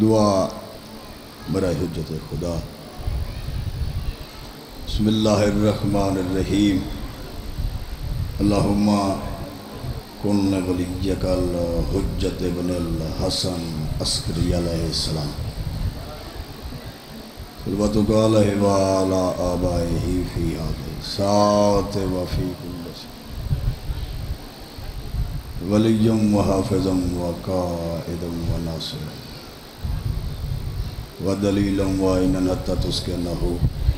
دعا برائے حجت خدا۔ بسم اللہ الرحمن الرحیم۔ اللہم کن ولیک الحجت ابن الحسن عسکری علیہ السلام صلواتک علیہ وعلی آبائہ فی آدھے ساتھ وفی کل ولیم وحافظم وقائدم وناصرم ودلیلم وعینن حتی تسکنہو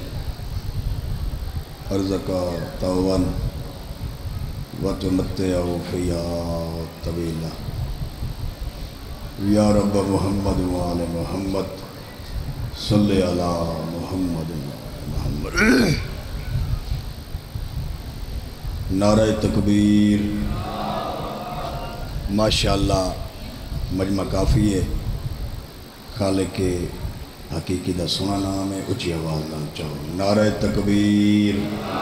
ارزقا طوّن وتمتعوا فيها طويلا یا رب محمد وآل محمد صلی علی محمد محمد۔ نعرہ تکبیر۔ ماشاءاللہ مجمع کافی ہے، خالق حقیقی دا سنا نام ہے، اچھی آواز نہ چاہو۔ نعرہ تکبیر،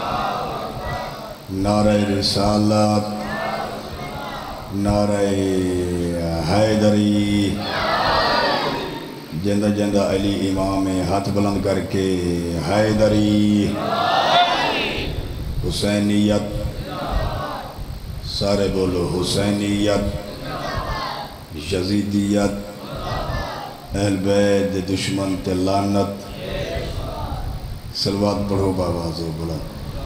نعرہ رسالت، نعرہ حیدری، جندہ جندہ علی امام ہاتھ بلند کر کے حیدری، حسینیت، سارے بولو حسینیت، یزیدیت، اہل بیت دشمن تے لعنت۔ صلوات پڑھو باواز بلند۔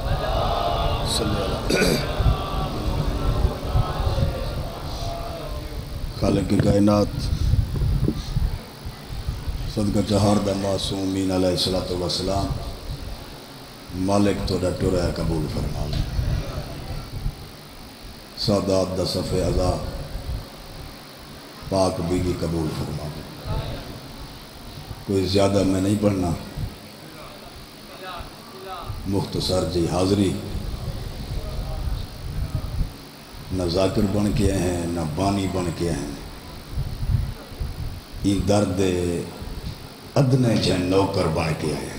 خالق کائنات صدقہ چہار دا معصومین علیہ السلام، مالک تو ڈٹو رہا قبول فرما لیں۔ سادات دا صف عزا پاک بیوی قبول فرما لیں۔ کوئی زیادہ میں نہیں پڑھنا، مختصر جی حاضری۔ نہ ذاکر بن کے ہیں نہ بانی بن کے ہیں، یہ درد ادنے جن نوکر بن کے ہیں۔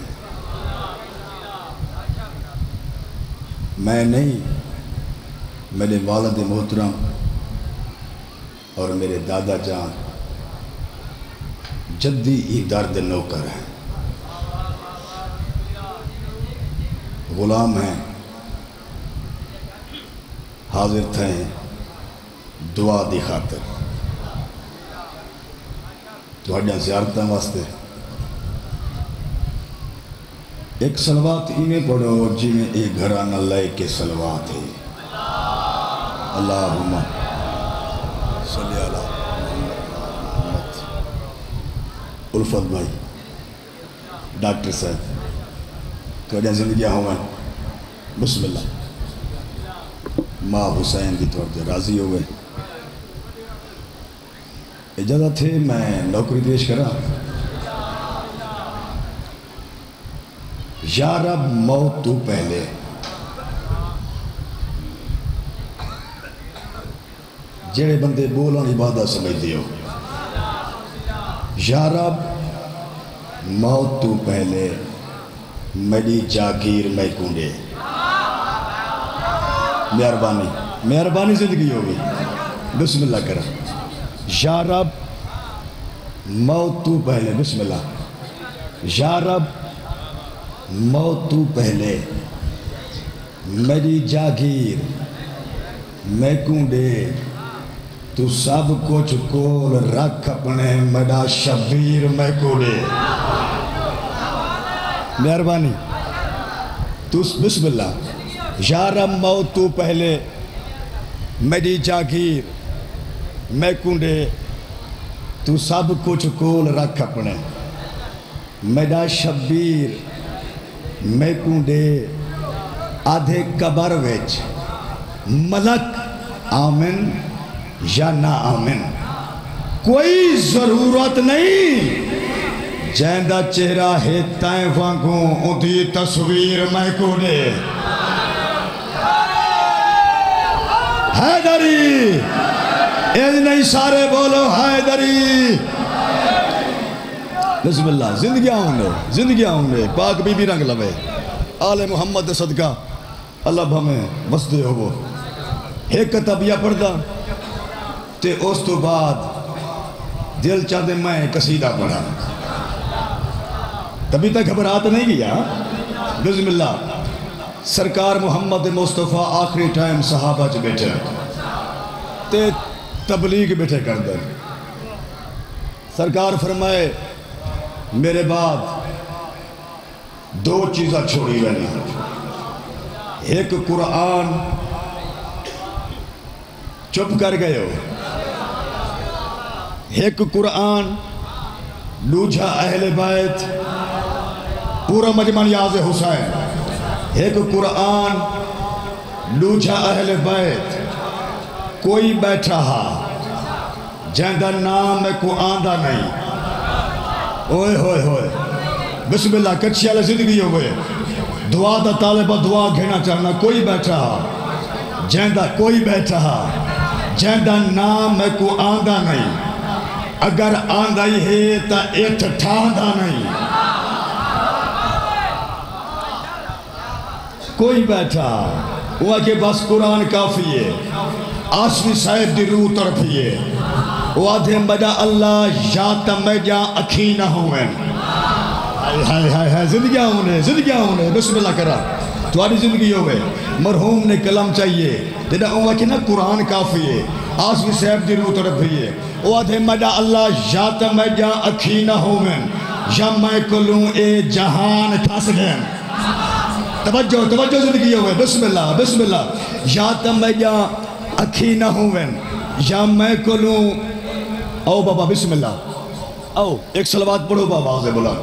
میں نہیں، میرے والد محترم اور میرے دادا جان جدی یہ درد نوکر ہیں، غلام ہیں، حاضر تھے دعا دی خاطر تھوڑیاں زیارتاں واسطے۔ ایک صلوات انہیں پڑھو جی میں ایک گھرانہ لے کے صلوات ہے۔ اللہم صلی علی محمد۔ الفت بھائی، ڈاکٹر صاحب، تھوڑیاں زندگیاں ہوئیں، بسم اللہ۔ ماں حسین کی طور سے راضی ہوئے، اجازت ہے میں نوکری پیش کرا۔ یا رب موت تو پہلے، جڑے بندے بولن عبادت سمجھ دیو۔ یا رب موت تو پہلے میری جاگیر میں کونڈے۔ مہربانی مہربانی زندگی ہوگی، بسم اللہ کرا۔ یا رب موت تو پہلے، بسم اللہ۔ یا رب موت تو پہلے میری جاگیر میں کونڈے، تو سب کچھ کول رکھ اپنے میرا شبیر میں کونڈے۔ مہربانی تو بسم اللہ۔ یا رب موت تو پہلے میری جاگیر میں کونڈے، تو سب کچھ کول رکھ اپنے میرا شبیر میں کونڈے۔ آدھے قبر ویچ ملک آمن یا نہ آمن، کوئی ضرورت نہیں جیندہ چہرہ ہے تائیں وانگوں اندھی تصویر میں کونڈے۔ حیدری، ایز نہیں سارے بولو حیدری۔ بسم اللہ۔ زندگیاں ہوں گے، پاک بی بی رنگ لوے، آل محمد صدقہ اللہ ہمیں وسدے ہو۔ ایک کتابیہ پڑھدا تے اس تو بعد دل چاہتے میں قصیدہ پڑھا، تبھی تک گھبراہٹ نہیں گیا. بسم اللہ. سرکار محمد مصطفیٰ آخری ٹائم صحابہ چ بیٹھے تے تبلیغ بیٹھے کر دے. سرکار فرمائے میرے بعد دو چیزاں چھوڑی رہنی، ایک قرآن، چپ کر گئے ہو، ایک قرآن، دوجھا اہل بیت، پورا مجمع نیاز حسین. ایک قرآن، دوجھا اہل بیت. کوئی بیٹھا جہاں نام میں کو آندہ نہیں. اوئے ہوئے ہوئے بسم اللہ. کچھی والے زندگی ہوئے دعا دا طالبہ دعا گھینا چاہنا. کوئی بیٹھا جہاں کوئی بیٹھا جہاں نام میں کو آندہ نہیں. اگر آندہ ہی ہے تا ایتھ ٹھاندہ نہیں. کوئی بیٹھا وہ کہ بس قرآن کافی ہے. آسوی صاحب دی روح طرفی ہے. وہ آدھے مجا اللہ یا تمجا اکھی نہ ہوئے. ہائے ہائے ہائے زندگیاں ہونے بسم اللہ کرا. تمہاری زندگی ہوئے مرحوم نے کلام چاہیے جنہا وہ کہ نا قرآن کافی ہے. آسوی صاحب دی روح طرفی ہے. وہ آدھے مجا اللہ یا تمجا اکھی نہ ہوئے یا میں کلوں اے جہان تھاس گئے. توجہ زندگی ہوئے بسم اللہ. یا تمجا اکھی نہ ہوئے یا میں کلوں. آؤ بابا بسم اللہ. آؤ ایک صلوات پڑھو بابا سے بولا.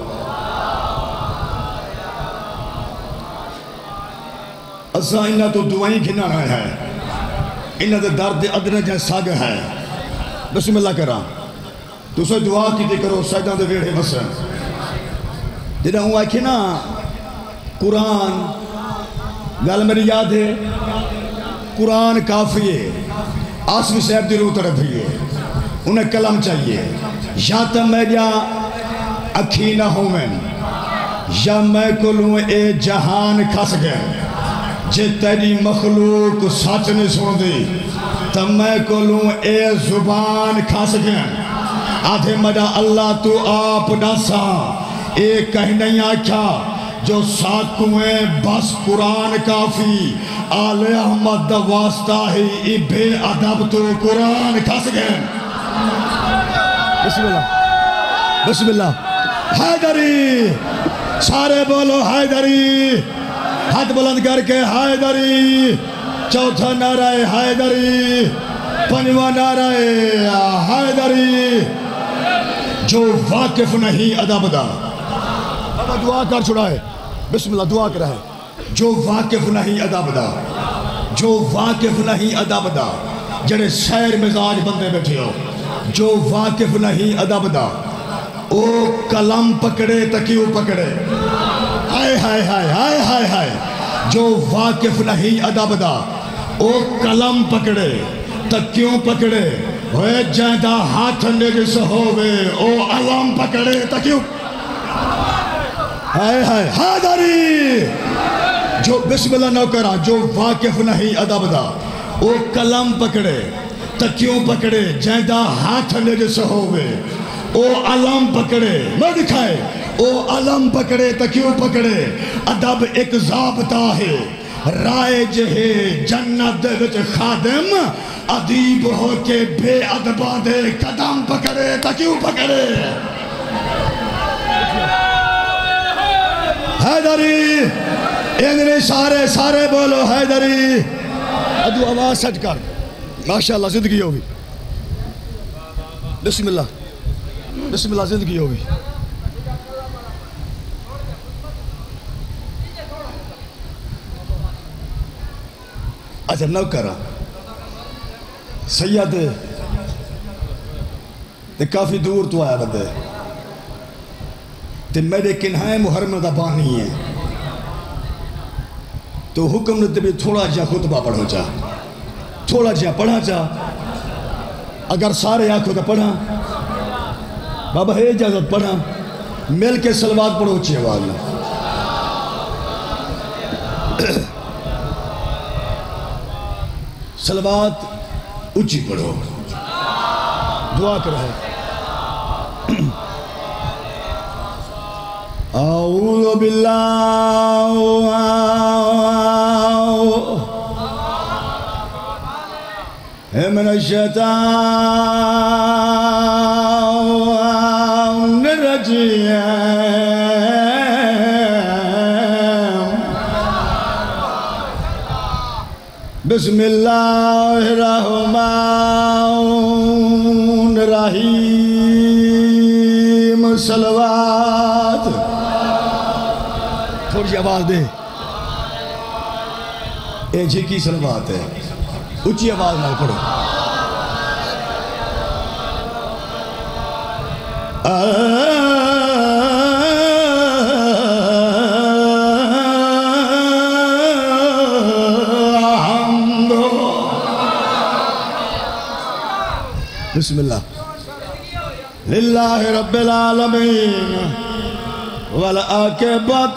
اساں انہاں تو دعائیں گھنا رہے ہیں، انہاں دے درد ادنے جائے ساگ ہے. بسم اللہ کرا تو سے دعا کی دے کرو سجدہ دے ویڑے بسن. جنہاں ہوں آئے کہ نا قرآن گل میری یاد ہے قرآن کافی ہے. آسوی صاحب دی روح طرف ہی ہے. انہیں کلام چاہیے. یا تا میں جا اکھی نہ ہوئیں یا میں کلوں اے جہان کھس گئے. جے تیری مخلوق سچ نے سن دی تا میں کلوں اے زبان کھس گئے. آدھے مجا اللہ تو آپ ناسا اے کہیں نہیں آکھا جو ساکویں بس قرآن کافی. آل احمد دا واسطہ ہی ای بے ادب تو قرآن کھس گئے. بسم اللہ. حیدری سارے بولو حیدری. ہاتھ بلند کر کے حیدری. چوتھا نعرہ حیدری. پنجواں نعرہ حیدری. جو واقف نہیں ادب دا. بابا دعا کر چھڑا ہے بسم اللہ. دعا کر ہے جو واقف نہیں ادب دا. جو واقف نہیں ادب دا. جڑے سیر مزاج بندے بیٹھے ہو جو واقف نہیں ادب دا. او کلام پکڑے تکیوں پکڑے. ہائے ہائے ہائے ہائے ہائے ہائے. جو واقف نہیں ادب دا او کلام پکڑے تکیوں پکڑے. ہوئے جہاں ہاتھ نجس ہوئے او علم پکڑے تکیوں. ہائے ہائے حیدری. جو بسم اللہ نہ کرا جو واقف نہیں ادب دا او کلام پکڑے تکیوں پکڑے. جہاں ہاتھ نجس ہوئے او علم پکڑے. میں دکھائے او علم پکڑے تکیوں پکڑے. ادب ایک ضابطہ ہے رائج ہے جنت وچ خادم. ادیب ہو کے بے ادبہ دے قدم پکڑے تکیوں پکڑے. حیدری. انگلی سارے بولو حیدری. ادو آواز سج کر ماشاءاللہ زندگی ہوگی. بسم اللہ زندگی ہوگی. اچھا نو کرا سید تے کافی دور تو آیا بندے تے میرے کنہائے محرم دا بانی ہے تو حکم نے بھی تھوڑا جا خطبہ پڑھو چاہ. تھوڑا جا پڑھا چاہ. اگر سارے آنکھوں کا پڑھا بابا ہے اجازت پڑھا مل کے صلوات پڑھو اچھی آواز میں. صلوات اچھی پڑھو. دعا کرو اعوذ باللہ من الشیطان الرجیم بسم اللہ الرحمن الرحیم صلوات تھوڑی سی آواز دے اے جھکی صلوات ہے اچھی آواز نہ پڑھو بسم اللہ للہ رب العالمین والعاقبۃ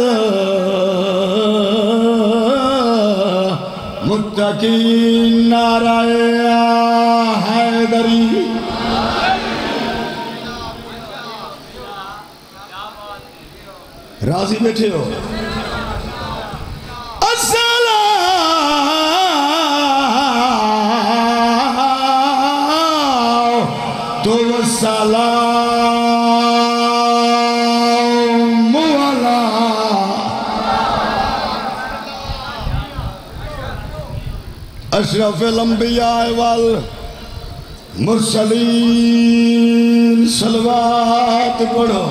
للمتقین نعرہ حیدری راضی بیٹھے ہو السلام علی اشرف الانبیاء والمرسلین صلوات پڑھو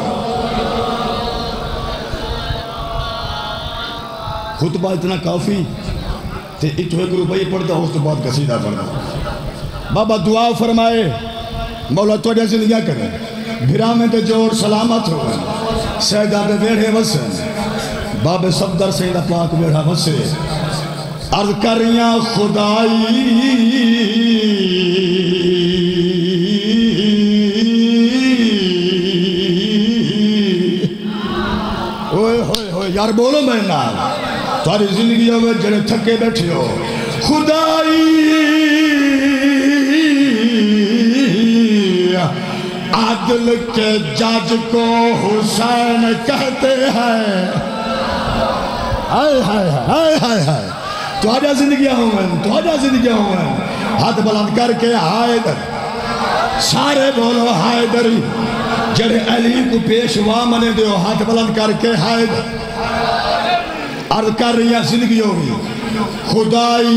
خطبہ اتنا کافی تے اتو ایک روپئی پڑھتا اس تو بعد قصیدہ پڑھتا بابا دعا فرمائے مولا توڑیا زندگیاں کریں بھرا میں تے جوڑ سلامت ہو سیدہ دے بیڑھے وسن باب صفدر سیدہ پاک بیڑھا وسے عرض کریاں خدائی اوئے ہوئے ہوئے یار بولو میں نال تاری زندگیوں میں جڑے تھکے بیٹھے ہو خدائی عدل کے جج کو حسین کہتے ہیں ہائے ہائے ہائے ہائے ہائے تو آجا زندگیاں ہوئے ہاتھ بلند کر کے حیدر سارے بولو حیدری جڑے علی کو پیشوا منے دیو ہاتھ بلند کر کے حیدر عرض کر رہی ہیں زندگیوں ہوئی خدائی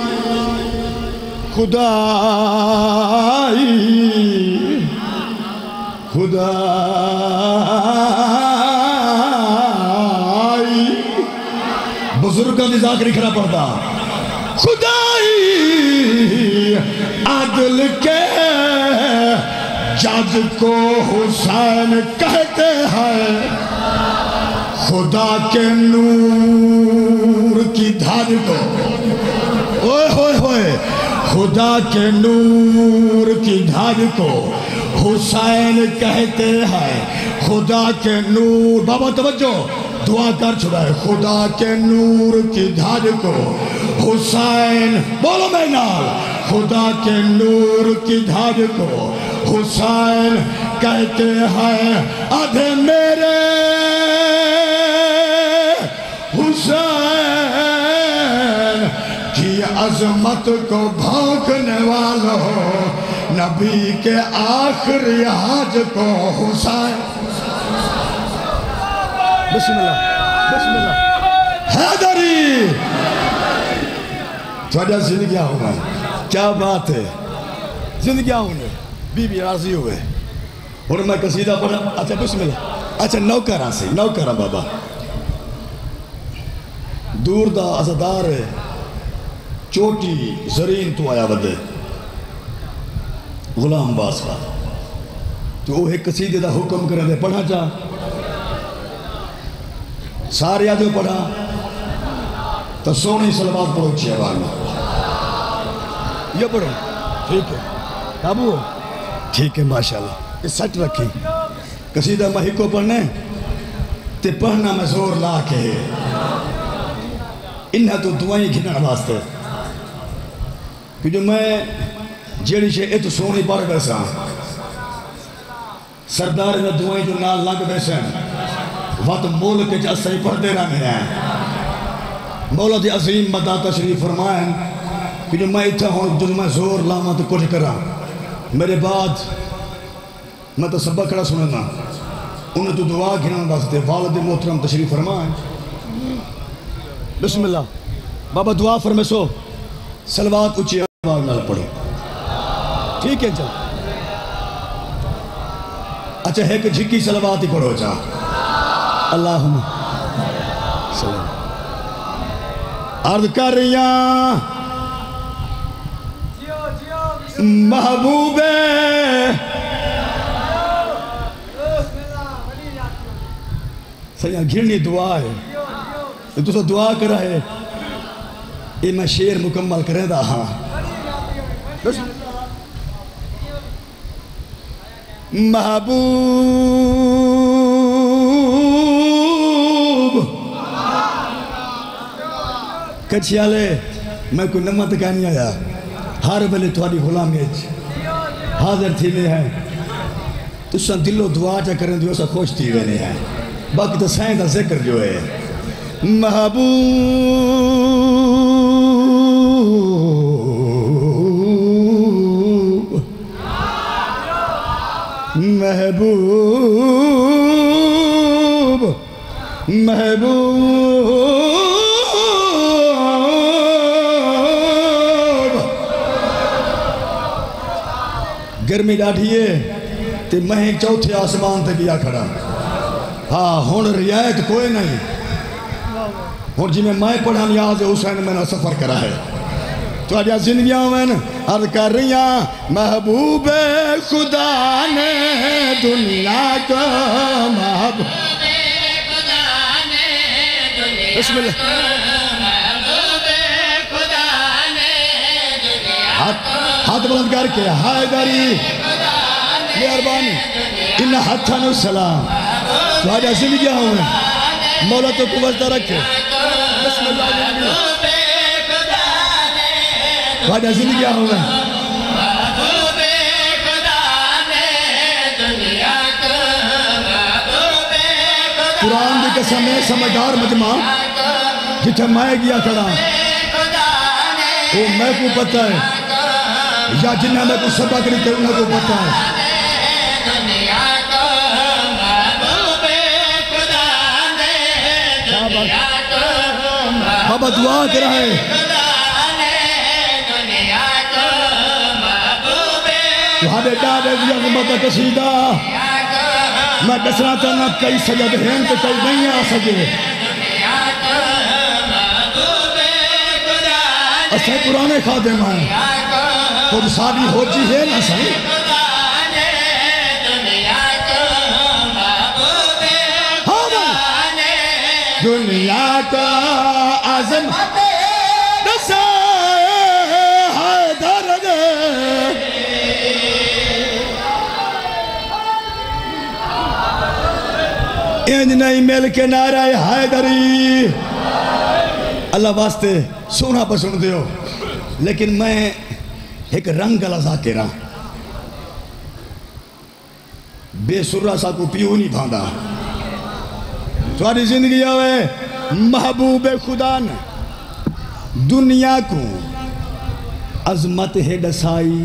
خدائی بزرگ کا ذاکر لکھنا پڑتا خدائی عدل کے جج کو حسین کہتے ہیں خدا کے نور کی دھاج کو اوئے ہوئے ہوئے خدا کے نور کی دھاج کو حسین کہتے ہیں خدا کے نور بابا توجہ دعا کر چھڑا ہے خدا کے نور کی دھاج کو حسین بولو میں نال خدا کے نور کی دھاج کو حسین کہتے ہیں آدھے میرے حسین کی عظمت کو بھانکنے والوں نبی کے آخری حاج کو حسین بسم اللہ حیدری تھوڑا زندگیاں ہوئے کیا بات ہے زندگیاں ہوئے بی بی راضی ہوئے اور میں قصیدہ پڑھا اچھا بسم اللہ اچھا نوکرہ بابا دور دا ازدار چوٹی زرین تو آیا ودے غلام باس کا تو وہ ایک قصیدے دا حکم کرنے دے پڑھا چاہ سارے آدھو پڑھا تو سونی صلوات پڑھو اچھی آواز میں یہ پڑھو ٹھیک ہے کابو ہو ٹھیک ہے ماشاءاللہ یہ سٹ رکھی قصیدہ مہی کو پڑھنے تے پڑھنا میں زور لا کے انہا تو دعائیں گھننا واسطے کہ جو میں جیڑی شے تو سونی پڑھ بیسا سردار میں دعائیں جو نال لگ بیسن وقت مولک کے جاستے پڑھتے رہنے ہیں مولا دی عظیم مدہ تشریف فرمائیں کہ جو میں اتھا ہوں جو میں زور لاما تو کچھ کرا میرے بعد میں تو سبق کھڑا سننا انہیں تو دعا گھنا واسطے والد محترم تشریف فرمائیں بسم اللہ بابا دعا فرمے سو سلوات اچھی آواز نال پڑھو ٹھیک ہے چل اچھا ہے کہ جھکی سلوات ہی پڑھو چاہ اللہم سلام عرض کر رہیاں محبوب سیاں گھرنی دعا ہے تو سو دعا کر رہا ہے یہ میں شیر مکمل کریں دا ہاں محبوب کچھیالے میں کوئی نمت کہنی آیا ہر بلے تھوڑی غلامیت حاضر تھی میں ہے تو سن دل و دعا جا کریں جو ایسا خوش تھی میں ہے باقی تو سائن کا ذکر جو ہے محبوب محبوب محبوب گرمی ڈاٹھئے تے مہیں چوتھے آسمان تے گیا کھڑا ہاں ہون رعایت کوئی نہیں اور جی میں پڑھا نیاز حسین میں نے سفر کرا ہے تو آجا زندگیاں میں عرض کر رہیاں محبوب خدا نے دنیا کو محبوب خدا نے دنیا کو محبوب خدا نے دنیا کو ہاتھ بلند کر کے حیدری مہربانی ان ہاتھاں السلام تو آجا زندگیاں ہوئے مولا تو قوت رکھے بسم اللہ زندگیاں تو آجا زندگیاں ہوئے قرآن دی قسم ہے سمجھدار مجمع جتھے میں گیا کھڑا وہ میں کو پتہ ہے یا جنہیں میں کو سبق رہتے انہیں کو پتہ ہے بابا دعا کر رہا ہے تمہارے ڈاڑے دیا غمت کشیدہ میں دسنا چاہنا کئی سجد ہیں تو کئی نہیں آ سکے اسے پرانے خادم ہیں خود ساری ہو چی ہے نہ صحیح دنیا کا عظمت دسائے حیدر دے انج نہیں مل کے نعرہ حیدری اللہ واسطے سونا پسند دیو لیکن میں ایک رنگ لزا کے رہا بے سرہ سا کو پیو نہیں بھاندا تمہاری زندگی ہوئے محبوب خدا نے دنیا کو عظمت ہے ڈسائی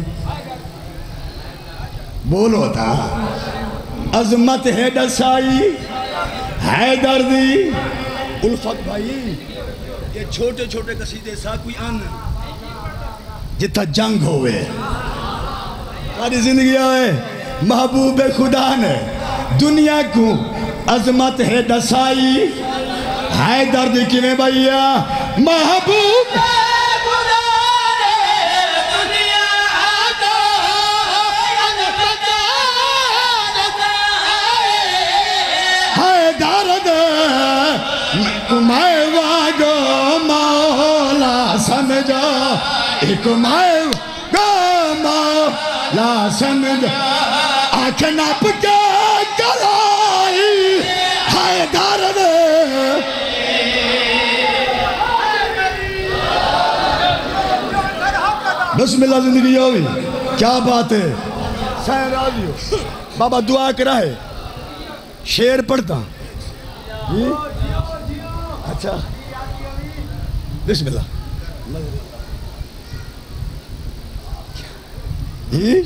بولو تھا عظمت ہے ڈسائی حیدر دی الفت بھائی یہ چھوٹے چھوٹے قصیدے سا کوئی آن جتھا جنگ ہوئے تمہاری زندگی ہوئے محبوب خدا نے دنیا کو عظمت ہے دسائی حیدر دی کیویں بھائیا محبوب خدا نے دنیا کو عظمت دسائی حیدر دی میں واگو مولا سمجھو ایک میں واگو مولا سمجھو آنکھ ناپ کے کلائی حیدر دے بسم اللہ زندگی ہوئی کیا بات ہے سین راضی ہو بابا دعا کرا ہے شیر پڑھتا جی اچھا بسم اللہ جی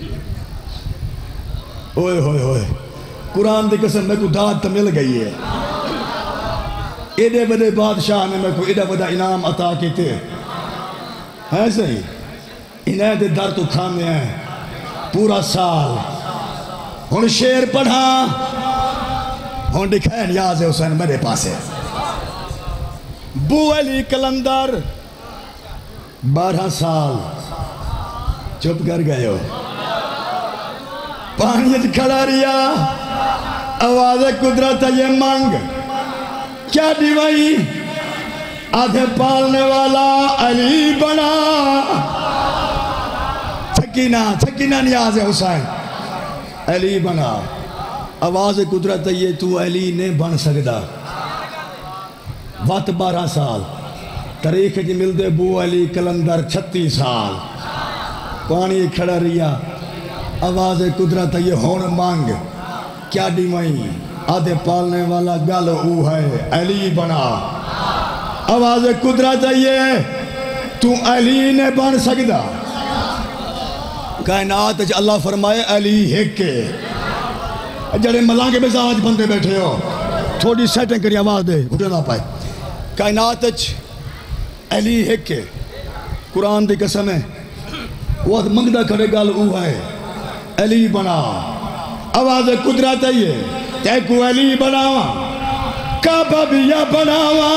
اوئے ہوئے ہوئے قرآن دی قسم میں کو داد تو مل گئی ہے ایڈے بڑے بادشاہ نے میں کو ایڈا بڑا انعام عطا کیتے ہے صحیح انہیں دے در تو کھانے ہیں پورا سال ہن شیر پڑھا ہن دکھائیں نیاز حسین میرے پاس ہے بو علی کلندر 12 سال چپ کر گئے ہو پانیت کھڑا ریا آواز قدرت یہ مانگ کیا دیوائی آدھے پالنے والا علی بنا چھکینہ نیاز حسین علی بنا آواز قدرت یہ تو علی نے بن سکتا وقت 12 سال تاریخ کی مل دے بو علی کلندر 36 سال پانی کھڑا ریا آواز قدرت یہ ہون مانگ کیا دیوائی آدھے پالنے والا گل او ہے علی بنا آواز قدرت یہ تو علی نے بن سکتا کائنات اللہ فرمائے علی ہکے جڑے ملانگ مزاج بندے بیٹھے ہو تھوڑی سیٹنگ کری آواز دے گھٹے نہ پائے کائنات علی ہکے قرآن دی قسم ہے وہ منگدہ کھڑے گل او ہے علی بنا آواز قدرت ہے یہ تیکو علی بناوا کعبہ بھی یا بناوا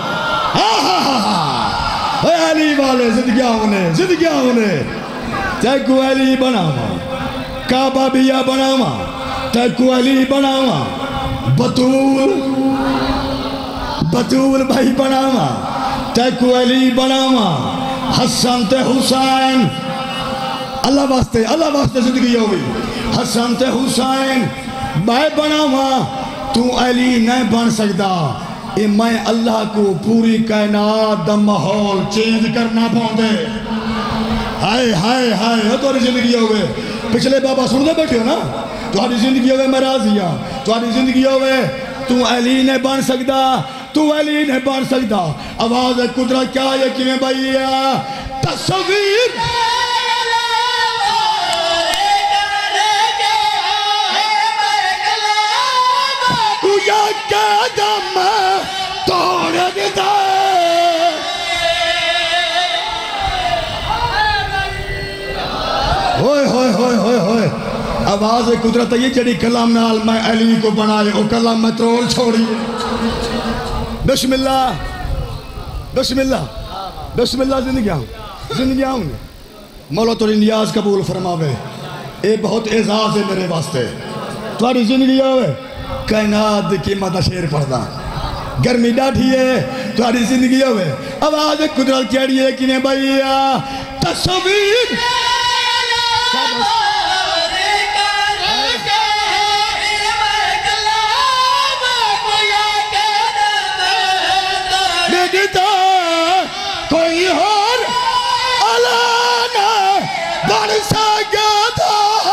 اے علی والے زندگیاں ہونے تیکو علی بناوا کعبہ بھی یا بناوا تیکو علی بناوا بطول بھائی بناوا تیکو علی بناوا حسن تے حسین اللہ واسطے زندگی ہوئی حسن تے حسین میں بناوا تو علی نہیں بن سکتا اے میں اللہ کو پوری کائنات دا ماحول چینج کرنا پاؤں دے ہائے تو زندگی ہوئے پچھلے بابا سن دے بیٹھے ہو نا تمہاری زندگی ہوئے میں راضی ہوں تمہاری زندگی ہوئے تو علی نہیں بن سکتا آواز قدرت کیا ہے کہ میں بھائیا تصویر یا قدم توڑ دیتا ہوئے آواز قدرت یہ جڑی کلام نال میں علی کو بنائے او کلام میں ترول چھوڑی بسم اللہ زندگی آؤں مولا تو نیاز قبول فرماوے اے بہت اعزاز ہے میرے واسطے تمہاری زندگی ہوئے کائنات کی مدہ شیر پڑھنا گرمی ڈاٹھی ہے تمہاری زندگی ہوئے آواز قدرت کہڑی ہے کہ بھائیا تصویر کوئی اور علانا بن سکتا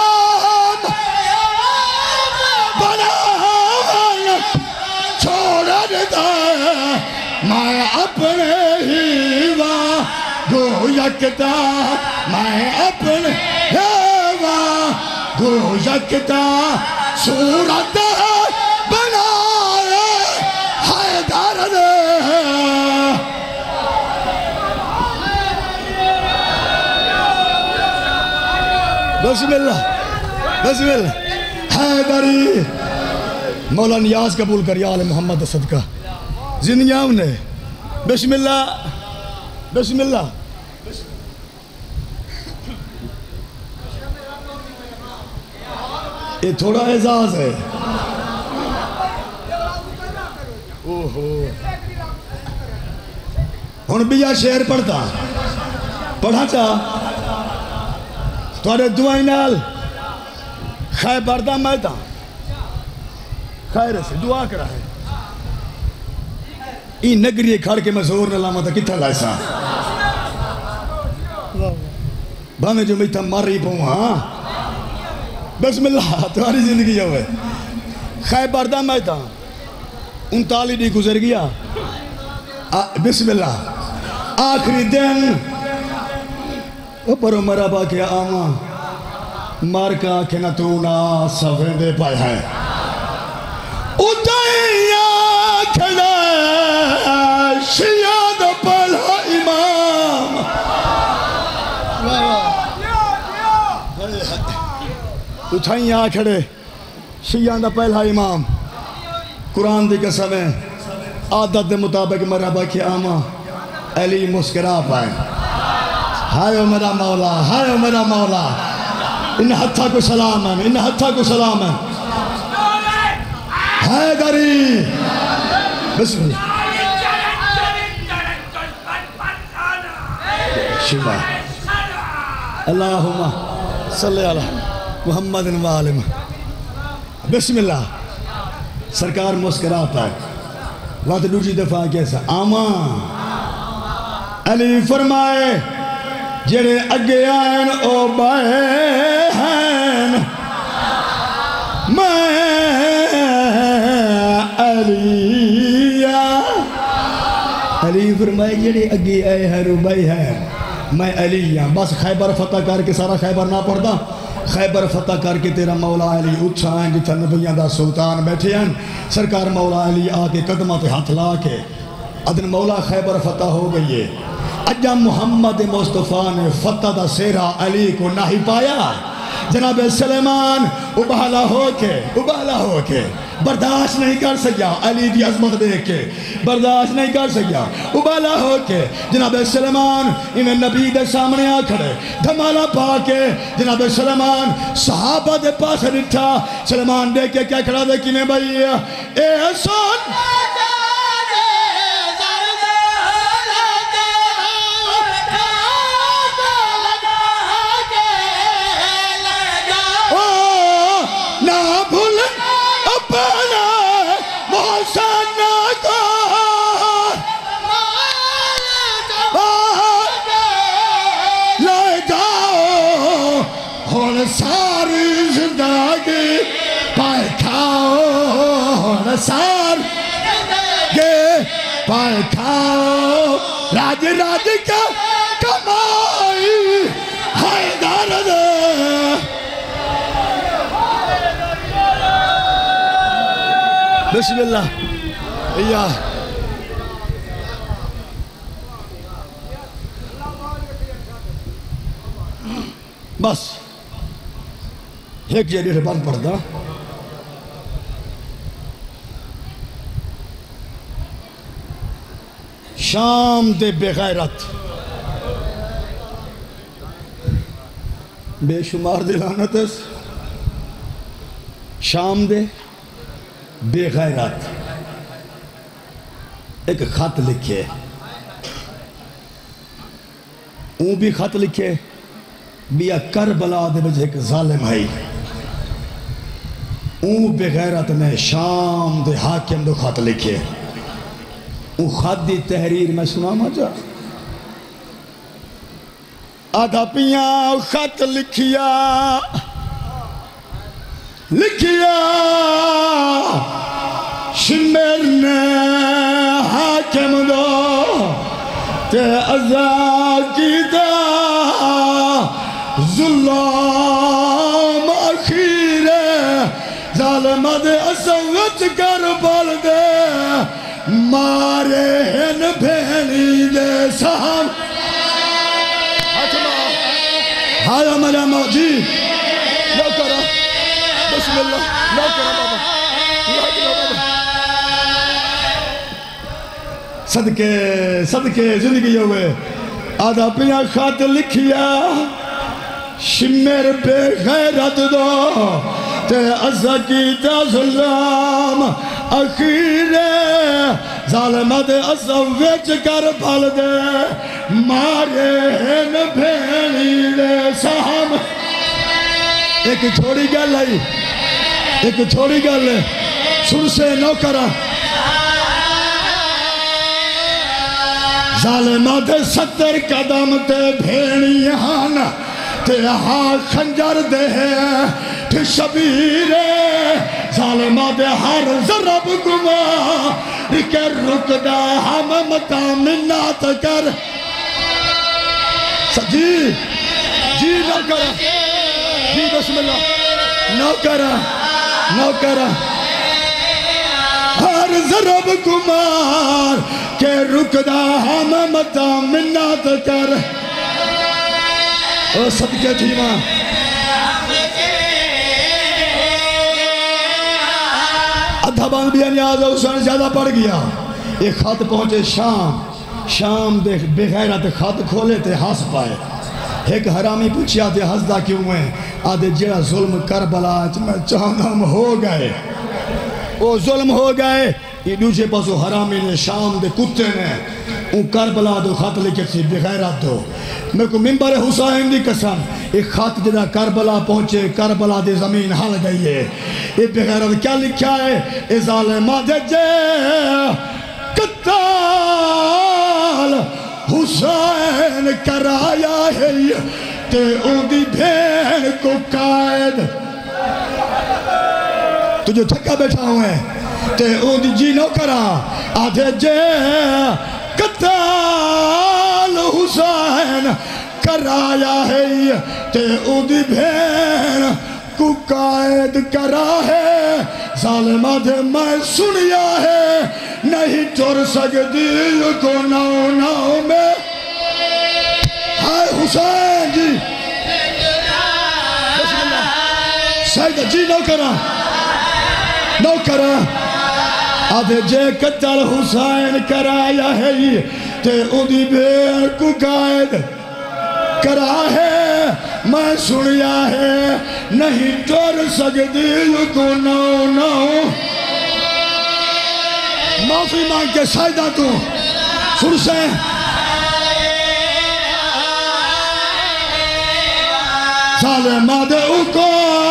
میں اپنے ہی گو یکتا میں اپنے گو یکتا صورت بنائے حیدر نے بسم اللہ حیدری مولا نیاز قبول کر یا آل محمد صدقہ زندگیاں انہیں بسم اللہ یہ تھوڑا اعزاز ہے ہن بھی یہ شعر پڑھا چاہ تھوڑے دعائیں نال خیبر دا میدان خیر سے دعا کرا ہے این نگری کھڑ کے میں زور نہ لاما تھا کتھا لائسا بانے جو میں تھا مر رہی پہوں ہاں بسم اللہ تمہاری زندگی ہوئے خیبر دا میدان 39 دی گزر گیا بسم اللہ آخری دن اوپر مرحبا کیا آما مارکا کے نتونا صفحے دے پائے ہیں اتائیا کھڑا شیعہ دا پہلا امام اتائیا کھڑے شیعہ دا پہلا امام قرآن دی قسم ہے عادت دے مطابق مرحبا کی آما علی مسکرا پائے ہائے میرا مولا ہائے میرا مولا ان ہتھا کو سلام ہے ان ہتھا کو سلام ہے ہائے دری بسم اللہ شفا اللہم صلی اللہ محمد وآلہ بسم اللہ سرکار مسکراتا ہے وقت دوسری دفعہ کیسا آما علی فرمائے جڑے اگے آئین او بہن میں علی فرمائے جڑے اگے آئے ہیں رو بہن میں علی ہاں بس خیبر فتح کر کے سارا خیبر نہ پڑھتا خیبر فتح کر کے تیرا مولا علی اٹھا ہیں جتھا نبیان دا سلطان بیٹھے ہیں سرکار مولا علی آکے قدمہ تے ہاتھ لا کے ادن مولا خیبر فتح ہو گئی ہے اجا محمد مصطفیٰ نے فتح دا سیرہ علی کو نہ ہی پایا جناب سلیمان ابالا ہو کے برداشت نہیں کر سکیا علی دی عظمت دیکھ کے برداشت نہیں کر سکیا ابالا ہو کے جناب سلیمان انہیں نبی دے سامنے آ کھڑے دھمالا پا کے جناب سلیمان صحابہ دے پاس نٹھا سلیمان دیکھ کے کیا کھڑا دے کی میں بھائی اے حسن ساری زندگی پائے کھاؤ ساری پائے کھاؤ راج کا کمائی حیدر دے بسم اللہ یا بس ایک جیڑی سے بند پڑھتا شام دے بے غیرت بے شمار دے لعنت شام دے بے غیرت ایک خط لکھے اون بھی خط لکھے بیا کربلا دے بجھے ایک ظالم ہے اون بے غیرت نے شام دے حاکم دو خط لکھے اون خط دی تحریر میں سنا مجھا آدھا پیاں خط لکھیا شمر نے حاکم دو تے ازا کی دا ظلم اخیر ظالمت اسوت کر بل دے مارے ہن بھینی دے سام ہایا میرا موجی لو کرا بسم اللہ لو کرا بابا صدقے زندگی ہوئے آدھا پیاں خط لکھیا شمر بے غیرت دو تے ازا کیتا ظلم اخیر ظالمت ازا ویچ کر پھل دے مارے ہن بھینی دے سام ایک چھوڑی گل ہے ایک چھوڑی گل ہے سن سے نو کرا ظالمت 70 قدم تے بھینیاں تے ہاں خنجر دے تھی شبیر ظالمہ دے ہر ضرب گمار کے رکدہ ہم متا منات کر جی نہ کرا جی بسم اللہ نہ کرا ہر ضرب گمار کے رکدہ ہم متا منات کر او صدقے تھی ماں ادھا باندھ بھی نیاز حسین زیادہ پڑ گیا ایک خط پہنچے شام دیکھ بے غیرت خط کھولے تھے ہنس پائے ایک حرامی پوچھیا تھے ہنسدا کیوں ہیں آدھے جڑا ظلم کربلا میں چاہنم ہو گئے وہ ظلم ہو گئے یہ دوسرے پاسو حرامی نے شام دے کتے نے ان کربلا دو خط لکھے تھی بے غیرت دو میں کو منبر حسین دی قسم ایک خط جدا کربلا پہنچے کربلا دے زمین ہل گئی ہے یہ بے غیرت کیا لکھا ہے اے ظالمہ دے جے قتال حسین کرایا ہے تے اون دی بھین کو قائد تجھے تھکا بیٹھا ہوئے تے اون دی جی نو کرا آدھے جے قتال حسین کرایا ہے تے اون دی بھین کو قائد کرا ہے ظالمہ دے میں سنیا ہے نہیں ٹر سکتی کو ناؤ میں ہائے حسین جی سیدہ جی نو کرا آدھے جے قتل حسین کرایا ہے تے اندی بھیڑ کو قائد کرا ہے میں سنیا ہے نہیں ٹر سکتی کو ناؤ معافی مانگ کے سائدہ تو سن سے ظالمہ دے کو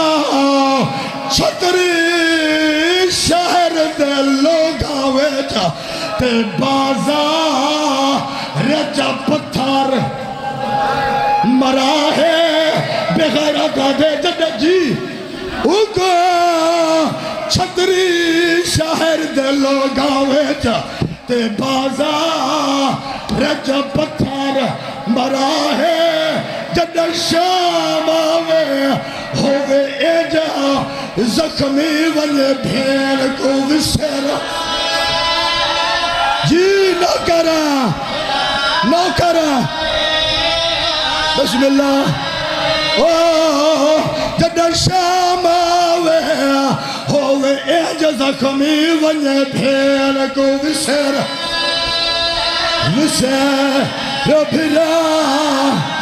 چھتری شہر دے لوگا ویچا تے بازار رچا پتھر مرا ہے بغیرہ کا دے جدہ جی کو چھتری شہر دے لوگا ویچا تے بازار رچا پتھر مرا ہے جدہ شام آوے ہوئے ایجا زخمی والے بھین کو وسر جی نہ کرا بسم اللہ جدہ شام آوے ہوئے ایجا زخمی والے بھین کو وسر بھرا